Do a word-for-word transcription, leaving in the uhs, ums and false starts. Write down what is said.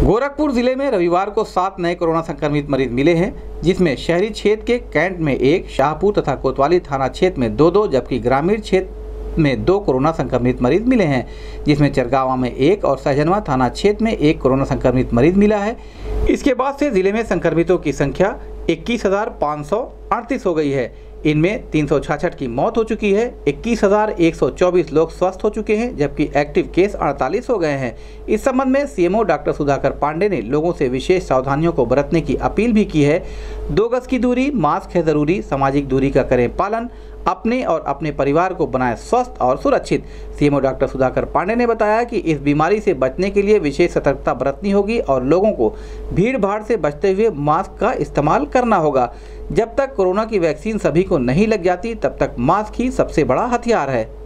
गोरखपुर जिले में रविवार को सात नए कोरोना संक्रमित मरीज मिले हैं, जिसमें शहरी क्षेत्र के कैंट में एक, शाहपुर तथा कोतवाली थाना क्षेत्र में दो दो जबकि ग्रामीण क्षेत्र में दो कोरोना संक्रमित मरीज मिले हैं, जिसमें चरगावा में एक और सहजनवा थाना क्षेत्र में एक कोरोना संक्रमित मरीज मिला है। इसके बाद से जिले में संक्रमितों की संख्या इक्कीस हजार पाँच सौ अड़तीस हो गई है। इनमें तीन सौ छियासठ की मौत हो चुकी है, इक्कीस हजार एक सौ चौबीस लोग स्वस्थ हो चुके हैं, जबकि एक्टिव केस अड़तालीस हो गए हैं। इस संबंध में सीएमओ डॉक्टर सुधाकर पांडे ने लोगों से विशेष सावधानियों को बरतने की अपील भी की है। दो गज की दूरी, मास्क है जरूरी, सामाजिक दूरी का करें पालन, अपने और अपने परिवार को बनाएं स्वस्थ और सुरक्षित। सीएमओ डॉक्टर सुधाकर पांडे ने बताया कि इस बीमारी से बचने के लिए विशेष सतर्कता बरतनी होगी और लोगों को भीड़ भाड़ से बचते हुए मास्क का इस्तेमाल करना होगा। जब तक कोरोना की वैक्सीन सभी को नहीं लग जाती, तब तक मास्क ही सबसे बड़ा हथियार है।